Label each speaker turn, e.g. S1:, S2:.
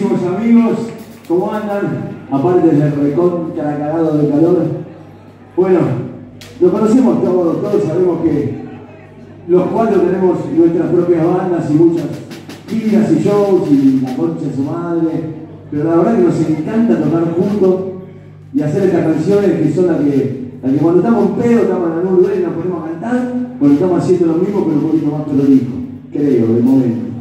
S1: queridísimos amigos, ¿cómo andan? Aparte del recontra cagado de calor. Bueno, lo conocemos todos sabemos que los cuatro tenemos nuestras propias bandas y muchas giras y shows y la concha de su madre. Pero la verdad que nos encanta tocar juntos y hacer estas canciones que son las que cuando estamos en pedo, estamos en algún lugar y nos ponemos a cantar, porque estamos haciendo lo mismo pero un poquito más prolijo, creo, de momento.